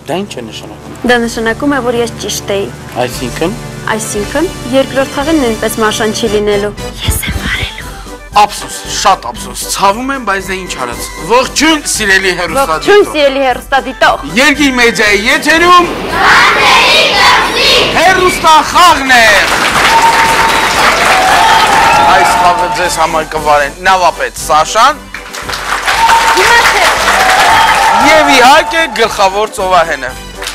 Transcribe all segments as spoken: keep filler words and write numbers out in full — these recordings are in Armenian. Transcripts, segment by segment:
Դա ինչ է նշանակում։ Դա նշանակում է, որ ես ճիշտ էի։ Այսինքն Այսինքն, երկրորդ խաղին նույնպես Մաշան չի լինելու։ Ես եմ վարելու։ Ափսոս, շատ ափսոս, ցավում եմ, բայց դա ինչ արած։ Ողջույն, սիրելի հեռուստադիտող։ Ողջույն, սիրելի հեռուստադիտող։ Երկիր մեդիայի եթերում Վարդերի կղզի հեռուստախաղն է։ Այս խաղը ձեզ համար կվարեն նավապետ Սաշան և իհարկե գլխավոր ծովահենը։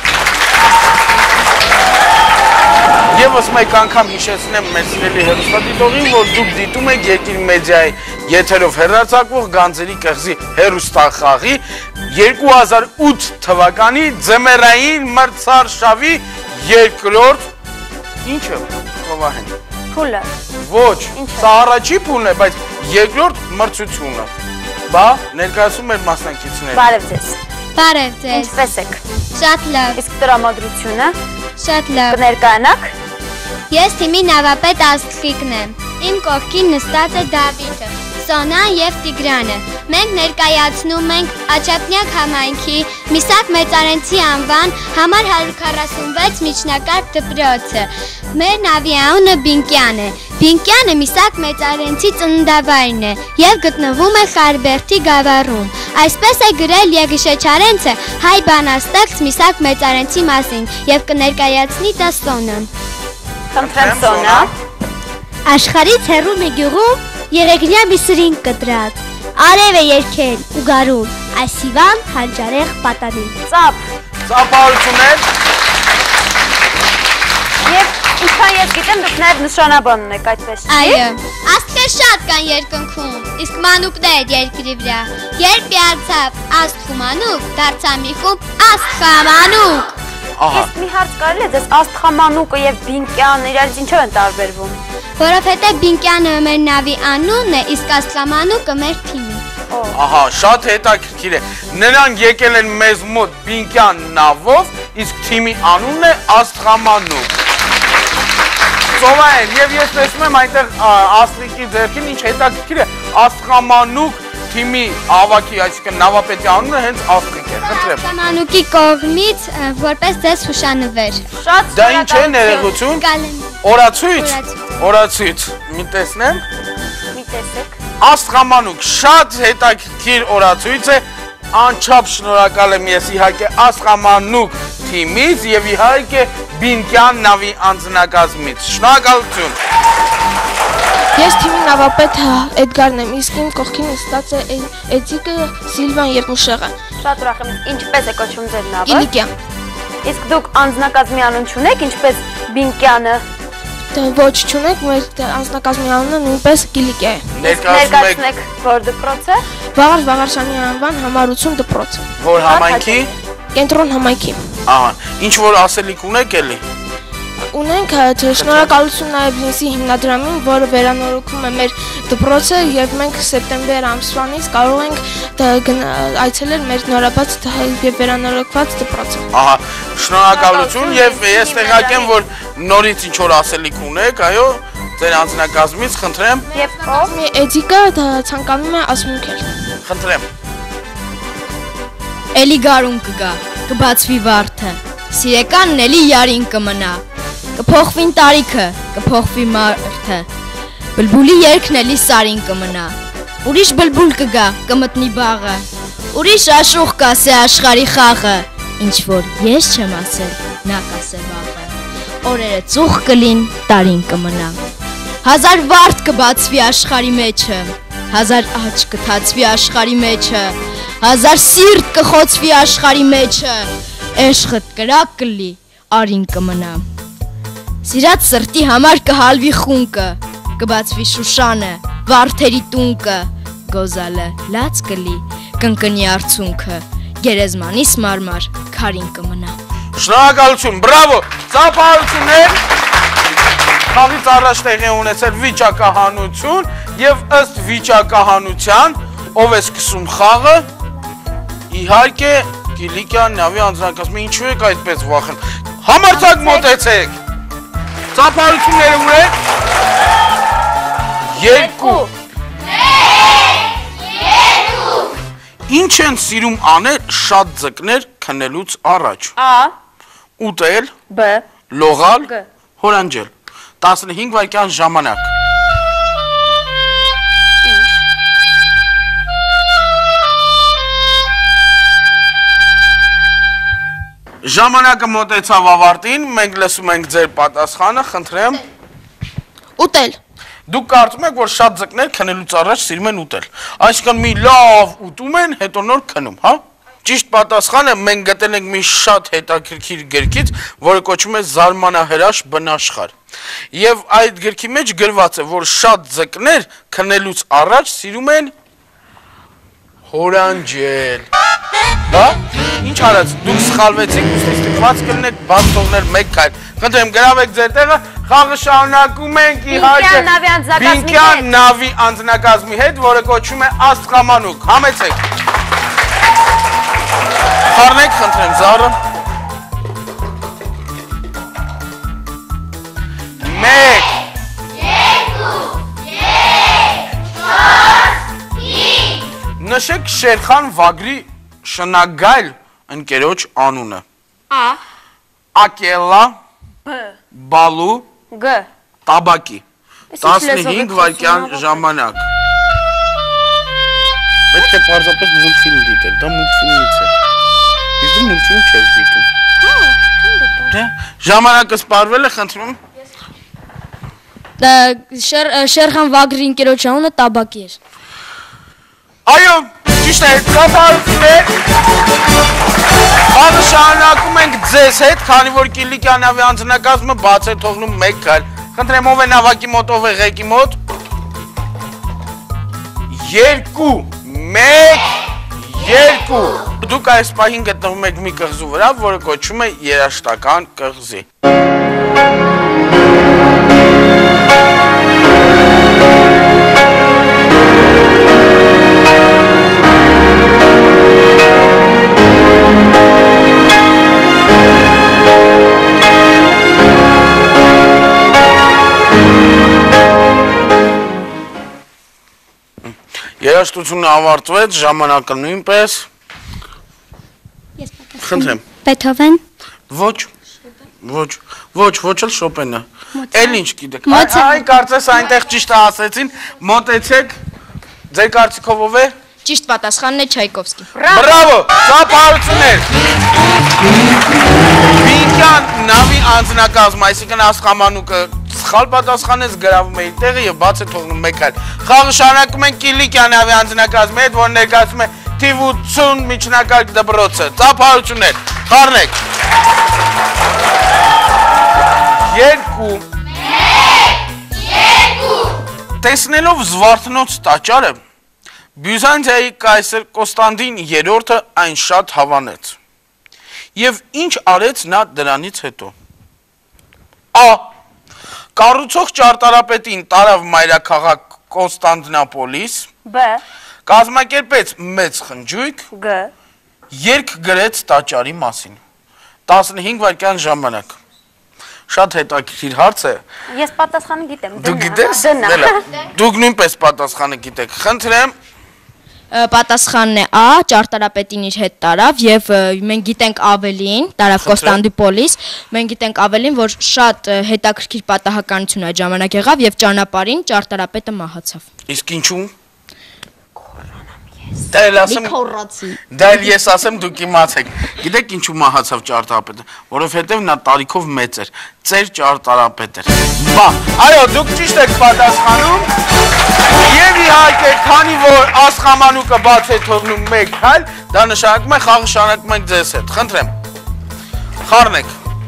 Եվս մեկ անգամ հիշեցնեմ մեր սիրելի հեռուստադիտողին, որ դուք դիտում եք Երկիր մեդիայի եթերով հեռարձակվող Գանձերի կղզի հեռուստախաղի երկու հազար ութ թվականի ձմեռային մրցարշավի երկրորդ ինչը ծովահեն։ Փուլը։ Ոչ, սա առաջի փուլն է, բայց երկրորդ մրցությունը։ Բա ներկայացում մեր մասնակիցները։ Բարև ձեզ։ Բարև ձեզ։ Ինչպե՞ս եք։ Շատ լավ։ Իսկ տրամադրությունը Շատ լավ։ կներկայանաք։ Ես թիմի նավապետ Աստղիկն եմ։ Իմ կողքին նստած է Դավիթը, Սոնան և Տիգրանը։ Մենք ներկայացնում ենք Աչափնյակ համայնքի Միսակ Մեծարենցի անվան համար հարյուր քառասունվեց միջնակարգ դպրոցը։ Մեր նավի անունը Բինկյան է։ Բինկյանը Միսակ Մեծարենցի ծննդավայրն է և գտնվում է Խարբերդի գավառում։ Այսպես է գրել Եգիշե Չարենցը հայ բանաստեղծ Միսակ Մեծարենցի մասին և կներկայացնի դա Սոնան։ Խնդրեմ Սոնա։ Աշխարհից հեռու մի գյուղում երեգնյա մի սրինգ կտրած, արև է երգել ու գարուն, այս հիվան հանճարեղ պատանին։ Ծափ։ Ծափահարություններ։ Եվ ինչքան ես գիտեմ, դուք նաև նշանաբան ունեք, այդպես չի։ Այո, աստղեր շատ կան երկնքում, իսկ մանուկներ երկրի վրա։ Երբ իարցավ աստղ ու մանուկ, դարձա մի խումբ աստղամանուկ։ Իսկ մի հարց կարելի է ձեզ աստղամանուկը և Բինկյանը իրարից ինչով են տարբերվում։ Որովհետև Բինկյանը մեր նավի անունն է, իսկ աստղամանուկը մեր թիմի։ Ահա, շատ հետաքրքիր է։ Նրանք եկել են մեզ մոտ Բինկյան նավով, իսկ թիմի անունն է Աստղամանուկ։ Ծովահեն, և ես տեսնում եմ այնտեղ Աստղիկի ձեռքին, ինչ հետաքրքիր է, Աստղամանուկ թիմի ավակի, այսինքն նավապետի անունը հենց Աստղիկ է, խնդրեմ։ Աստղամանուկի կողմից որպես ձեզ հուշանվեր։ Շատ Դա ինչ է ներողություն։ Օրացույց։ Օրացույց։ Մի տեսնեմ։ Մի տեսեք։ Աստղամանուկ շատ հետաքրքիր օրացույց է, անչափ շնորհակալ եմ ես իհարկե Աստղամանուկ թիմից և իհարկե Բինկյան նավի անձնակազմից։ Շնորհակալություն։ Ես թիմի նավապետ Էդգարն եմ, իսկ իմ կողքին նստած է Էդիկը, Սիլվան և Մուշեղը։ Շատ ուրախ եմ, ինչպես է կոչվում ձեր նավը։ Գիլիկյան։ Իսկ դուք անձնակազմի անուն չունեք, ինչպես Բինկյանը։ Ոչ չունեք, մեր անձնակազմի անունը նույնպես Գիլիկյա է։ Ներկայացնում եք որ դպրոցը։ Վաղար Վաղարշյանի անվան համառություն դպրոցը։ Որ համայնքի։ Կենտրոն համայնքի։ Ահա, ինչ որ ասելիք ունեք էլի։ Ունենք շնորհակալություն նաև Լինսի հիմնադրամին, որը վերանորոգում է մեր դպրոցը և մենք սեպտեմբեր ամսվանից կարող ենք այցելել մեր նորաբաց և վերանորոգված դպրոցը։ Ահա, շնորհակալություն և ես տեղյակ եմ, որ նորից ինչ որ ասելիք ունեք, այո, ձեր անձնակազմից, խնդրեմ։ Եվ ով։ Էդիկը ցանկանում է ասմունքել։ Խնդրեմ։ Էլի գարուն կգա, կբացվի վարդը, սիրեկանն էլի յարին կմնա, կփոխվին տարիքը, կփոխվի մարդը, բլբուլի երգն էլի սարին կմնա, ուրիշ բլբուլ կգա, կմտնի բաղը, ուրիշ աշուխ կասե աշխարի խաղը, ինչ որ ես չեմ ասել, նա կասե վաղը, օրերը ծուխ կլին, տարին կմնա, հազար վարդ կբացվի աշխարի մեջը, հազար աջ կթացվի աշխարի մեջը, հազար սիրտ կխոցվի աշխարի մեջը, էշխըտ կրակ կլի, արին կմնա։ Սիրած սրտի համար կհալվի խունկը, կբացվի Շուշանը, վարդերի տունկը, գոզալը լաց կլի, կնկնի արցունքը, գերեզմանիս մարմար, քարին կմնա։ Շնորհակալություն, բրավո, ծափահարություններ։ Խաղից առաջ տեղի ունեցել վիճակահանություն և ըստ վիճակահանության, ով է սկսում խաղը, իհարկե Գիլիկյան նավի անձնակազմը, ինչու եք այդպես վախեն։ Համարձակ մոտեցեք։ Ծափահարությունները ունեք։ Երկու։ Մեկ, երկու։ Ինչ են սիրում անել շատ ձկներ քնելուց առաջ։ A, Ուտել, B, լողալ, G, հորանջել։ տասնհինգ վայրկյան ժամանակ։ Ժամանակը մոտեցավ ավարտին, մենք լսում ենք ձեր պատասխանը, խնդրեմ։ Ուտել։ Դուք կարծում եք, որ շատ ձկներ քնելուց առաջ սիրում են ուտել։ Այսինքն մի լավ ուտում են, հետո նոր քնում, հա։ Ճիշտ պատասխանը մենք գտել ենք մի շատ հետաքրքիր գրքից, որը կոչվում է Զարմանահրաշ բնաշխարհ։ Եվ այդ գրքի մեջ գրված է, որ շատ ձկներ քնելուց առաջ սիրում են հորանջել։ Հա։ Ինչ արած, դուք սխալվեցիք, ուստի ստիպված կլինեք բաց թողնել մեկ քայլ։ Խնդրեմ, գրավեք ձեր տեղը, խաղը շարունակում ենք իհարկե Բինկյան նավի անձնակազմի հետ, որը կոչվում է Աստղամանուկ։ Համեցեք։ Խառնեք, խնդրեմ, Զարը։ Մեկ, երկու, երեք, չորս, հինգ։ Նշեք Շերխան Վագրի շնագայլ ընկերոջ անունը։ A, Ակելա, B, Բալու, G, տաբակի։ տասնհինգ վայրկյան ժամանակ։ Պետք է պարզապես մուլտֆիլմ դիտել, դա մուլտֆիլմից է։ Իսկ դու մուլտֆիլմ չես դիտում։ Դե, ժամանակը սպառվել է, խնդրում։ Շերխան Վագրի ընկերոջ անունը տաբակի էր։ Այո, ճիշտ է, ծափարություններ։ Խաղը շարունակում ենք ձեզ հետ, քանի որ Կիլիկյան նավի անձնակազմը բաց է թողնում մեկ քայլ։ Խնդրեմ, ով է նավակի մոտ, ով է ղեկի մոտ։ Երկու, մեկ, երկու։ Դուք այս պահին գտնվում եք մի կղզու վրա, որը կոչվում է երաշտական կղզի։ Երաշտությունը ավարտվեց, ժամանակը նույնպես։ Խնդրեմ։ Բեթհովեն։ Ոչ, ոչ, ոչ, ոչ էլ Շոպենը։ Էլ ինչ գիտեք։ Մոցարտ։ Այ կարծես այնտեղ ճիշտ ասեցին, մոտեցեք։ Ձեր կարծիքով ով է։ Ճիշտ պատասխանն է Չայկովսկի։ Բրավո, ծափարություններ։ Բինկյան նավի անձնակազմ, այսինքն Աստղամանուկը սխալ պատասխանեց, գրավում է իր տեղը եւ բաց է թողնում մեկ այլ։ Խաղը շարունակում են Կիլիկյան նավի անձնակազմի հետ, որը ներկայացում է թիվ ութսուն միջնակարգ դպրոցը։ Ծափարություններ, խառնեք։ Երկու։ Մեկ, երկու։ Տեսնելով Զվարթնոց տաճարը, Բյուզանդիայի կայսր Կոստանդին երրորդը այն շատ հավանեց։ Եվ ինչ արեց նա դրանից հետո։ A. Կառուցող ճարտարապետին տարավ մայրաքաղաք Կոնստանդնապոլիս։ B, Կազմակերպեց մեծ խնջույք, G, երգ գրեց տաճարի մասին։ տասնհինգ վայրկյան ժամանակ։ Շատ հետաքրքիր հարց է։ Ես պատասխանը գիտեմ։ Դու գիտես։ Դուք նույնպես պատասխանը գիտեք։ Խնդրեմ։ Պատասխանն է A, ճարտարապետին իր հետ տարավ եւ մենք գիտենք ավելին, տարավ Կոստանդնուպոլիս, մենք գիտենք ավելին, որ շատ հետաքրքիր պատահականություն այդ ժամանակ եղավ եւ ճանապարհին ճարտարապետը մահացավ։ Իսկ ինչու՞։ Դա էլ ասեմ, դա էլ ես ասեմ, դուք իմացեք։ Գիտեք ինչու մահացավ ճարտարապետը, որովհետև նա տարիքով մեծ էր, ծեր ճարտարապետ էր։ Բա, այո, դուք ճիշտ եք պատասխանում։ Եվ իհարկե, քանի որ Աստղամանուկը բաց է թողնում մեկ քայլ, դա նշանակում է խաղը շարունակում ենք ձեզ հետ։ Խնդրեմ։ Խառնեք։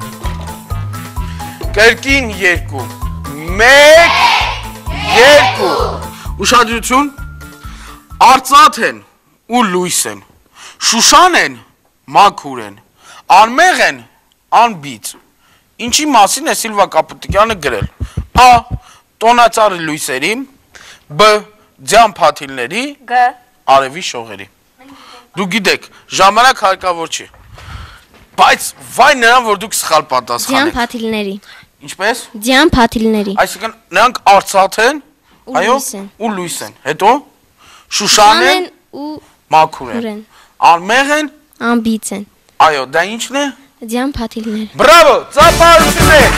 Կրկին երկու։ Մեկ, երկու։ Ուշադրություն։ Արծաթ են ու լույս են, շուշան են, մաքուր են, անմեղ են, անբիծ։ Ինչի մասին է Սիլվա Կապուտիկյանը գրել։ A. Տոնածառի լույսերի, B. Ձյան փաթիլների, G, արևի շողերի։ Դու գիտեք, ժամանակ հարկավոր չի։ Բայց վայ նրան, որ դուք սխալ պատասխան Ձյան եք։ փաթիլների։ Ինչպես։ Ձյան փաթիլների։ Այսինքն նրանք արծաթ են, այո, լույս են։ ու լույս են։ Հետո շուշան են ու մաքուր են, են, անմեղ են, անբիծ են, Այո, դա ինչն է։ Ձյան փաթիլներ։ Բրավո, ծափարություններ։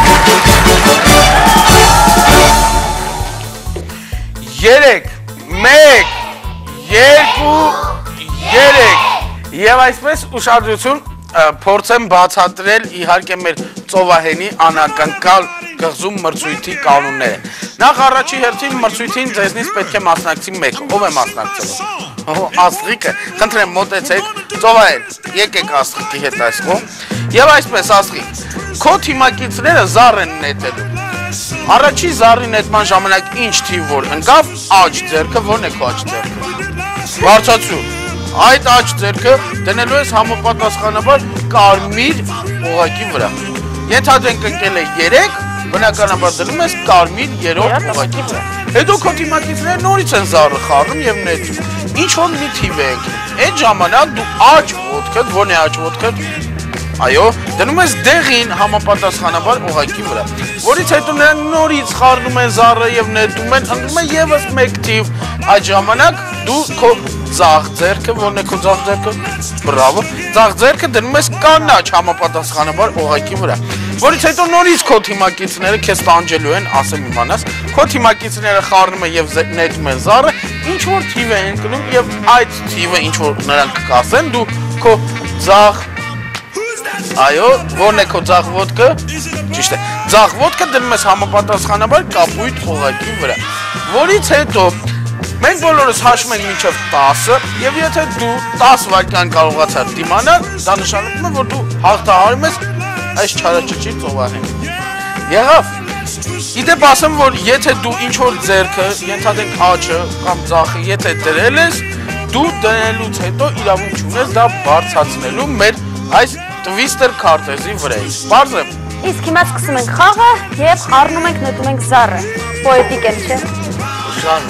Երեք, մեկ, երկու, երեք։ Եվ այսպես ուշադրություն փորձեմ բացատրել իհարկե մեր ծովահենի անակնկալ կղզու մրցույթի կանոնները։ Նախ առաջի հերթին մրցույթին ձեզնից պետք է մասնակցի մեկը, ով է մասնակցելու։ Աստղիկը, խնդրեմ մոտեցեք, ծովահեն, եկեք Աստղիկի հետ այսքո։ Եվ այսպես Աստղիկ, քո թիմակիցները զառ են նետելու։ Առաջի զառի նետման ժամանակ ինչ թիվ որ ընկավ, աջ ձեռքը, որն է քո աջ ձեռքը։ Բարձրացու։ Այդ աջ ձեռքը դնելու ես համապատասխանաբար կարմիր օղակի վրա։ Ենթադրենք ընկել է երեք, բնականաբար դնում ես կարմիր երրորդ օղակի վրա։ Հետո քո թիմակիցները նորից են զառը խառնում եւ նետում։ Ինչ որ մի թիվ է ընկել։ Այդ ժամանակ դու աջ ոտքդ, որն է աջ ոտքդ, այո, դնում ես դեղին համապատասխանաբար օղակի վրա, որից հետո նրանք նորից խառնում են զառը եւ նետում են, ընկնում է եւս մեկ թիվ։ Այդ ժամանակ դու քո ձախ ձեռքը, որն է քո ձախ ձեռքը, բրավո, ձախ ձեռքը դնում ես կանաչ համապատասխանաբար օղակի վրա, որից հետո նորից քո թիմակիցները քեզ տանջելու են, ասեմ իմանաս, քո թիմակիցները խառնում են եւ նետում են զառը, ինչ որ թիվ է ընկնում եւ այդ թիվը ինչ որ նրանք կասեն, դու քո ձախ Այո, որն է քո ձախ ոտքը, ճիշտ է, ձախ ոտքը դնում ես համապատասխանաբար կապույտ օղակի վրա, որից հետո մենք բոլորս հաշվում ենք մինչև տասը եւ եթե դու տասը վայրկյան կարողացար դիմանալ, դա նշանակում է, որ դու հաղթահարում ես այս չարաճճի ծովահենին։ Եղավ։ Իդեպ ասեմ, որ եթե դու ինչ որ ձեռքը, ենթադրենք աչը կամ ձախը, եթե դրել ես, դու դնելուց հետո իրավունք չունես դա բարձրացնելու մեր այս Twister քարտեզի վրայից։ Պարզ է։ Իսկ հիմա սկսում ենք խաղը եւ խառնում ենք նետում ենք զառը։ Պոետիկ է, չէ՞։ Ժան։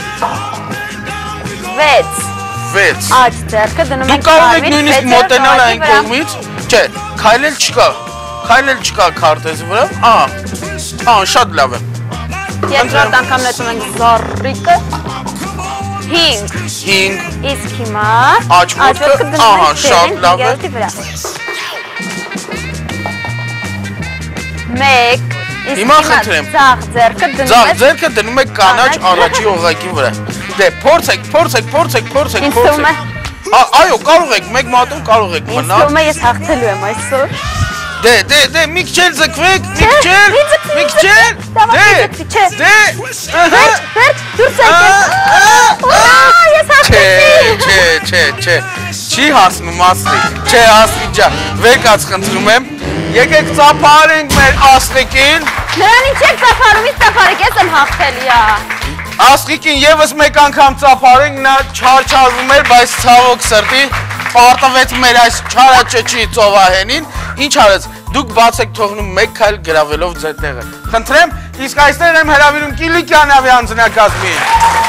վեց վեց Աջ ձեռքը դնում ենք կարմիր։ Դու կարող եք նույնիսկ մոտենալ այն կողմից, չէ, քայլել չկա։ Քայլել չկա քարտեզի վրա։ Ահա։ Ահա, շատ լավ է։ Երկրորդ անգամ նետում ենք զառիկը։ հինգ հինգ Իսկ հիմա աջ ոտքը, ահա, շատ լավ է։ Մեկ Հիմա խնդրեմ։ Ձախ ձեռքը դնում եք Ձախ ձեռքը դնում եք կանաչ առաջի օղակի վրա։ Դե փորձեք, փորձեք, փորձեք, փորձեք, փորձեք։ Այո, կարող եք, մեկ մատում կարող եք մնալ։ Ինձ թվում է ես հաղթելու եմ այսօր։ Դե, դե, դե, մի քիչ էլ ձգվեք, մի քիչ էլ, մի քիչ էլ։ Դե, դե, ըհը։ Վերջ, դուրս եկեք։ Ուրա, ես հաղթեցի։ Չէ, չէ, չէ, չի հասնում Աստղիկ, չէ Աստղիկ ջան, վեկած խնդրում եմ, եկեք ծափարենք մեր Աստղիկին։ Նրան ինչ եք ծափարում, ինչ ծափարեք, ես եմ հաղթելի, ա։ Աստղիկին եւս մեկ անգամ ծափարենք, նա չարչարվում էր, բայց ցավոք սրտի պարտվեց մեր այս չարաճճի ծովահենին, ինչ արեց, դուք բաց եք թողնում մեկ քայլ գրավելով ձեր տեղը։ Խնդրեմ, իսկ այստեղ եմ հրավիրում Կիլիկյանավի անձնակազմին։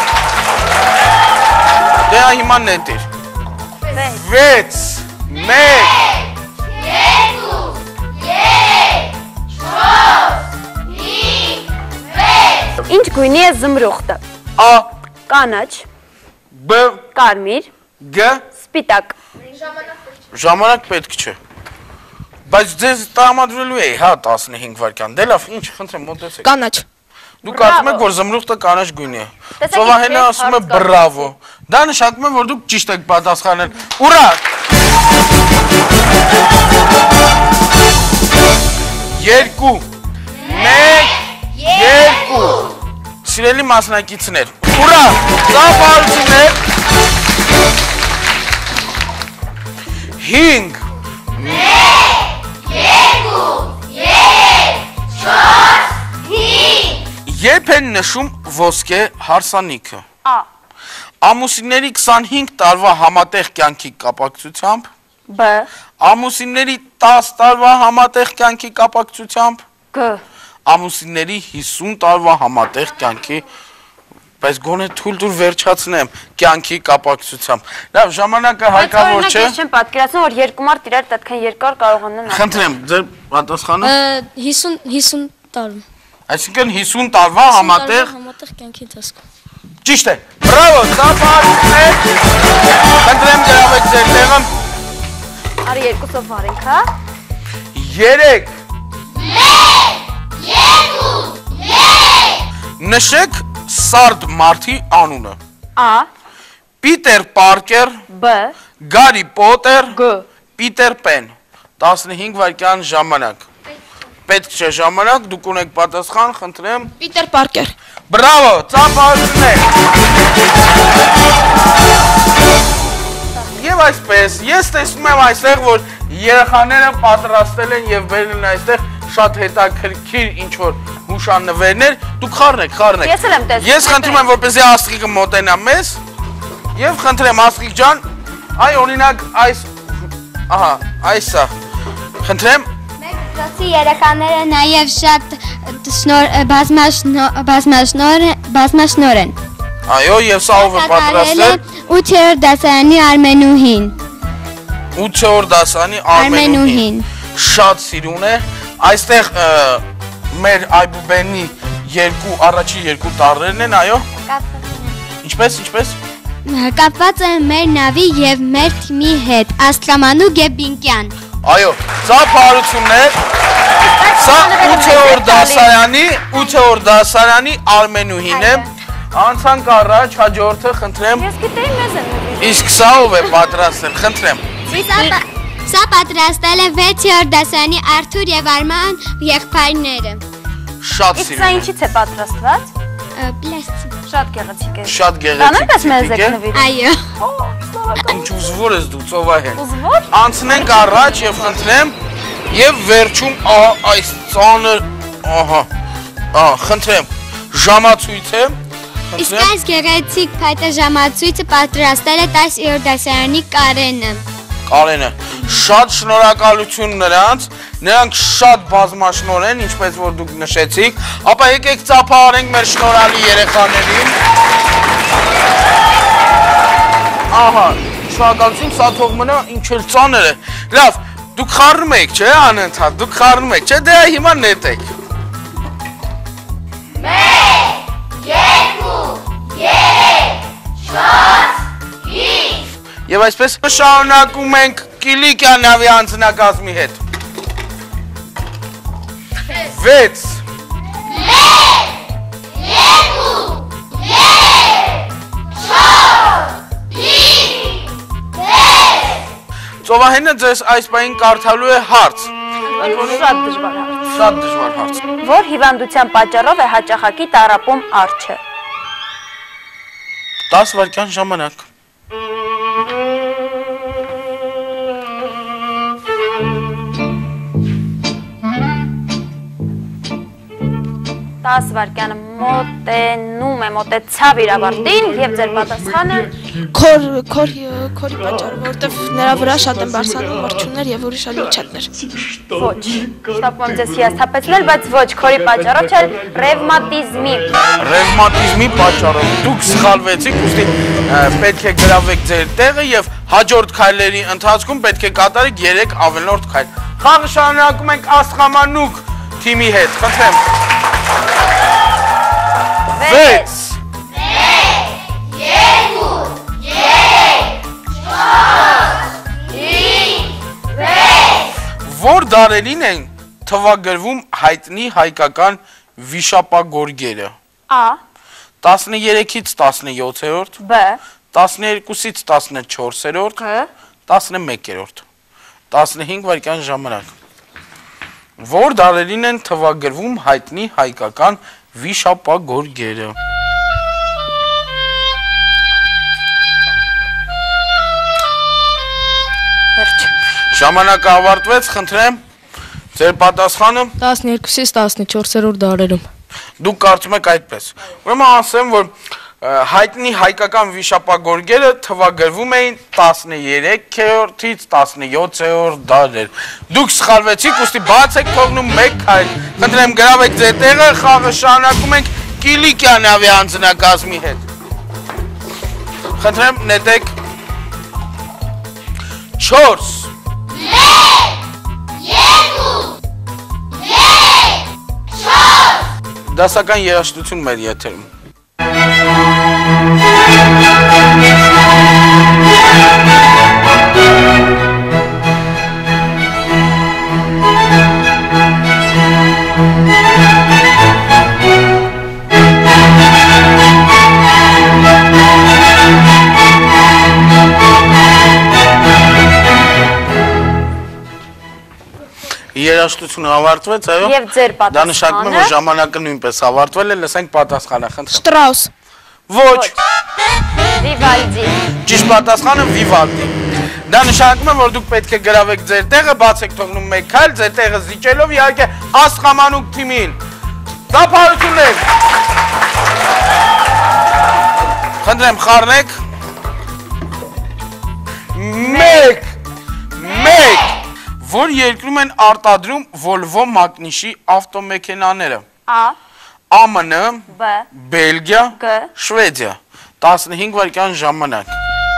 Դե հիմա նետիր։ վեց մեկ երկու երեք չորս հինգ վեց Ինչ գույնի է զմրուխտը։ Ա Կանաչ Բ Կարմիր Գ Սպիտակ Ժամանակ պետք չէ։ Բայց ձեզ տրամադրելու էի, հա, տասնհինգ վայրկյան։ Դե լավ, ինչ, խնդրեմ, մոտեցեք։ Կանաչ։ Դու կարծում եք, որ զմրուխտը կանաչ գույնի է։ Ծովահենը ասում է բրավո։ Դա նշանակում է, որ դուք ճիշտ եք պատասխանել։ Ուրա։ Երկու մեկ երկու Սիրելի մասնակիցներ, ուրա, ծափարություններ։ Հինգ Երբ են նշում ոսկե հարսանիքը։ Ա Ամուսինների քսանհինգ տարվա համատեղ կյանքի կապակցությամբ։ Բ Ամուսինների տասը տարվա համատեղ կյանքի կապակցությամբ։ Գ Ամուսինների հիսուն տարվա համատեղ կյանքի, բայց գոնե թույլ տուր վերջացնեմ կյանքի կապակցությամբ։ Լավ, ժամանակը հարկավոր չէ։ Ես չեմ պատկերացնում, որ երկու մարդ իրար այդքան երկար կարողանան։ Խնդրեմ, ձեր պատասխանը։ հիսուն տարում։ Այսինքն հիսուն տարվա համատեղ համատեղ կյանքի ընթացքում։ Ճիշտ է։ Բրավո, ծափարություններ։ Խնդրեմ գրավեք ձեր տեղը։ Արի երկուսով վարենք, հա։ Երեք։ Նշեք սարդ մարդի անունը։ A, Պիտեր Պարկեր, B, Գարի Պոտեր, G, Պիտեր Պեն։ տասնհինգ վայրկյան ժամանակ։ Պետք չէ ժամանակ, դուք ունեք պատասխան, խնդրեմ։ Պիտեր Պարկեր։ Բրավո, ծափահարություններ։ Եվ այսպես, ես տեսնում եմ այստեղ, որ երեխաները պատրաստել են եւ բերել են այստեղ շատ հետաքրքիր ինչ-որ հուշանվերներ, դուք խառնեք, խառնեք։ Ես էլ եմ տեսնում։ Ես խնդրում եմ, որպեսզի Աստղիկը մոտենա մեզ, եւ խնդրեմ Աստղիկ ջան, այ օրինակ այս, ահա, այսա, խնդրեմ։ Դասի երեխաները նաև շատ բազմաշնոր են։ Այո, եւ սա ով է պատրաստել։ ութերորդ դասարանի Արմենուհին։ ութերորդ դասարանի Արմենուհին։ Շատ սիրուն է։ Այստեղ մեր Այբուբենի երկու առաջի երկու տառերն են, այո։ Ինչպես, ինչպես։ Կապված են մեր նավի եւ մեր թիմի հետ, Ասլամանու Գեբինկյան։ Այո, ծափահարություններ։ Սա ութերորդ դասարանի, ութերորդ դասարանի Արմենուհին է։ Անցանք առաջ, հաջորդը խնդրեմ։ Ես գիտեի մեզ են նվիրել։ Իսկ սա ով է պատրաստել, խնդրեմ։ Սա պատրաստել է վեցերորդ դասարանի Արթուր եւ Արման եղբայրները։ Շատ Իսկ սա սիրուն է։ ինչից է պատրաստված։ Պլաստիկ։ Շատ գեղեցիկ է։ Շատ Դա գեղեցիկ նույնպես մեզ տիպիկ եք է։ նվիրել։ Այո։ Ինչ ուզվոր ես դու ծովահեն։ Ուզվոր։ Անցնենք առաջ եւ խնդրեմ եւ վերջում ահա այս ծանր, ահա, ահա, խնդրեմ, ժամացույց է։ Իսկ այս գեղեցիկ փայտե ժամացույցը պատրաստել է տասներորդ դասարանի Կարենը։ Կարենը, շատ շնորհակալություն նրանց, նրանք շատ բազմաշնոր են, ինչպես որ դուք նշեցիք, ապա եկեք ծափահարենք մեր շնորհալի երեխաներին։ Ահա, շնորհակալություն, սա թող մնա, ինչ էլ ծանր է։ Լավ, դուք խառնում եք, չէ, անընդհատ, դուք խառնում եք, չէ, դե հիմա նետեք։ Եվ այսպես շարունակում ենք Կիլիկիա նավի անձնակազմի հետ։ Վեց։ Ծովահենը ձեզ այս պահին կարդալու է հարց։ Շատ դժվար հարց։ Շատ դժվար հարց։ Որ հիվանդության պատճառով է հաճախակի տառապում արջը։ տասը վայրկյան ժամանակ։ տասը վայրկյանը մոտենում է, մոտեցավ իր ավարտին եւ ձեր պատասխանը Քոր քոր քորի պատճառը, որտեվ նրա վրա շատ են բարձրանում մրջուններ եւ ուրիշ միջատներ։ ոչ։ Շտապում եմ ձեզ հիասթափեցնել, բայց ոչ, քորի պատճառով չէ, ռևմատիզմի։ Ռևմատիզմի պատճառով դուք սխալվեցիք, ուստի պետք է գրավեք ձեր տեղը եւ հաջորդ քայլերի ընթացքում պետք է կատարեք երեք ավելորդ քայլ։ Խաղը շարունակում ենք Աստղամանուկ թիմի հետ, խնդրեմ։ Վեց։ Որ դարերին են թվագրվում հայտնի հայկական վիշապագորգերը։ A, տասներեքից տասնյոթերորդ, B, տասներկուսից տասնչորսերորդ, G, տասնմեկերորդ, տասնհինգ վայրկյան ժամանակ։ Որ դարերին են թվագրվում հայտնի հայկական վիշապագորգերը։ վերջ։ Ժամանակը ավարտվեց, խնդրեմ, ձեր պատասխանը։ տասներկուսից տասնչորսերորդ դարերում։ Դուք կարծում եք այդպես։ Ուրեմն ասեմ, որ հայտնի հայկական վիշապագորգերը թվագրվում էին տասներեքերորդից տասնյոթերորդ դարեր։ Դուք սխալվեցիք, ուստի բաց եք թողնում մեկ քայլ։ Խնդրեմ գրավեք ձեր տեղը, խաղը շարունակում ենք Կիլիկիա նավի անձնակազմի հետ։ Խնդրեմ նետեք չորս դասական երաժշտություն մեր եթերում։ երաժշտությունը ավարտվեց, այո։ Եվ ձեր պատասխանը։ Դա նշանակում է, որ ժամանակը նույնպես ավարտվել է, լսենք պատասխանը, խնդրեմ։ Շտրաուս։ Ոչ։ Վիվալդի։ Ճիշտ պատասխանը Վիվալդի։ Դա նշանակում է, որ դուք պետք է գրավեք ձեր տեղը, բաց եք թողնում մեկ քայլ, ձեր տեղը զիջելով իհարկե Աստղամանուկ թիմին։ Ծափարություններ։ Խնդրեմ, խառնեք։ Մեկ, մեկ, որ երկրում են արտադրում Volvo մակնիշի ավտոմեքենաները։ A, A M N, B, Բելգիա, G, Շվեդիա, տասնհինգ վայրկյան ժամանակ։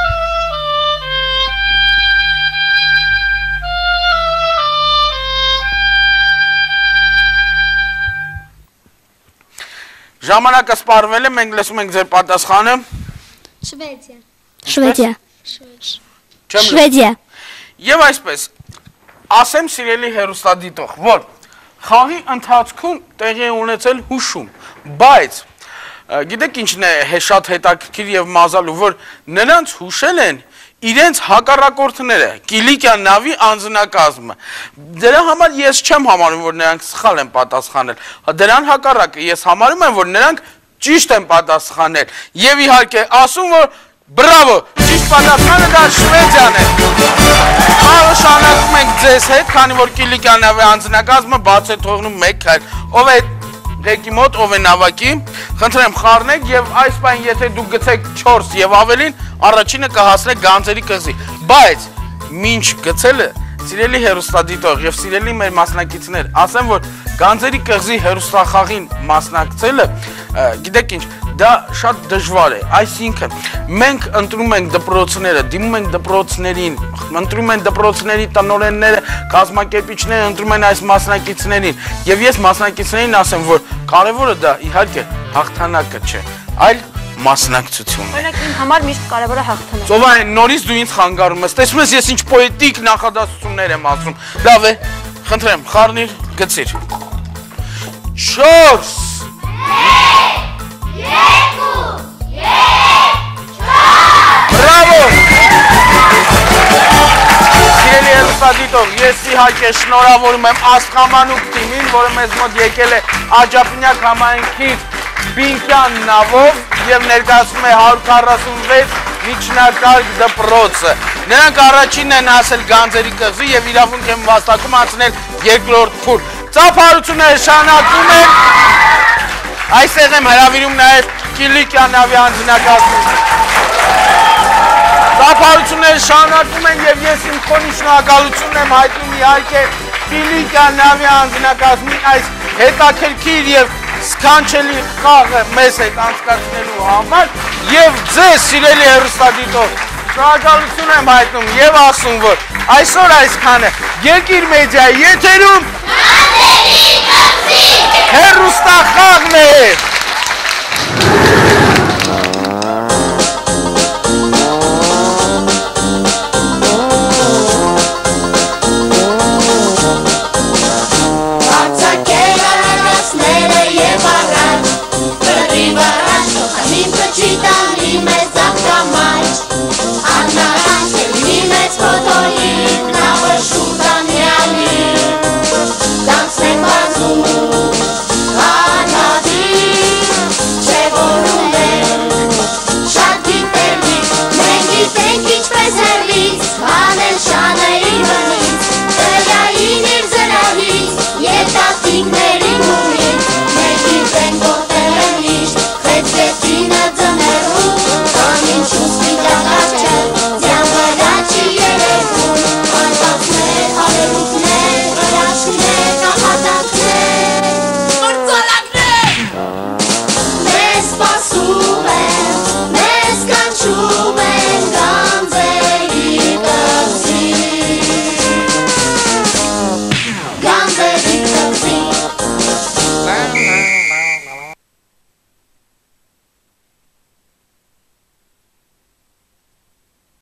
Ժամանակը սպառվել է, մենք լսում ենք ձեր պատասխանը։ Շվեդիա։ Շվեդիա։ Չեմ Շվեդիա։ Եվ այսպես, ասեմ սիրելի հեռուստադիտող, որ խաղի ընթացքում տեղի է ունեցել հուշում, բայց գիտեք ինչն է շատ հետաքրքիր եւ մազալու, որ նրանց հուշել են իրենց հակառակորդները, Կիլիկիա նավի անձնակազմը։ Դրա համար ես չեմ համարում, որ նրանք սխալ են պատասխանել։ Դրան հակառակը ես համարում եմ, որ նրանք ճիշտ են պատասխանել։ Եվ իհարկե ասում, որ բրավո, ճիշտ պատասխանը դա Շվեդիան է։ Խաղը շարունակում ենք ձեզ հետ, քանի որ Կիլիկիա նավի անձնակազմը բաց է թողնում մեկ քայլ։ Ով է ղեկի մոտ, ով է նավակի, խնդրեմ խառնեք եւ այս բան եթե դուք գցեք չորս եւ ավելին, առաջինը կհասնեք գանձերի կղզի։ Բայց մինչ գցելը, սիրելի հեռուստադիտող եւ սիրելի մեր մասնակիցներ, ասեմ որ գանձերի կղզի հեռուստախաղին մասնակցելը, գիտեք ինչ, դա շատ դժվար է, այսինքն մենք ընտրում ենք դպրոցները, դիմում ենք դպրոցներին, ընտրում են դպրոցների տնօրենները, կազմակերպիչները ընտրում են այս մասնակիցներին եւ ես մասնակիցներին ասեմ, որ կարևորը դա իհարկե հաղթանակը չէ, այլ մասնակցությունն է։ Օրինակ իմ համար միշտ կարևորը հաղթանակը։ Ծովային, նորից դու ինձ խանգարում ես, տեսնում ես ես ինչ պոետիկ նախադասություններ եմ ասում։ Լավ է, խնդրեմ, խառնիր, գցիր։ Չորս Բրավո։ Սիրելի հեռուստադիտող, ես իհարկե շնորհավորում եմ Աստղամանուկ թիմին, որը մեզ մոտ եկել է Աջափնյակ համայնքից Բինկյան նավով եւ ներկայացնում է հարյուր քառասունվեց միջնակարգ դպրոցը։ Նրանք առաջինն են հասել գանձերի կղզի եւ իրավունք են վաստակում անցնել երկրորդ փուլ։ Ծափարությունները շարունակվում են։ Այստեղ եմ հրավիրում նաեւ Կիլիկիա նավի անձնակազմին։ Ծափարությունները շարունակվում են եւ ես իմ քոնի շնորհակալությունն եմ հայտնում իհարկե Կիլիկիա նավի անձնակազմին այս հետաքրքիր եւ սքանչելի խաղը մեզ հետ անցկացնելու համար եւ ձեզ սիրելի հեռուստադիտող շնորհակալություն եմ հայտնում եւ ասում որ այսօր այսքանը Երկիր մեդիայի եթերում հեռուստախաղն է։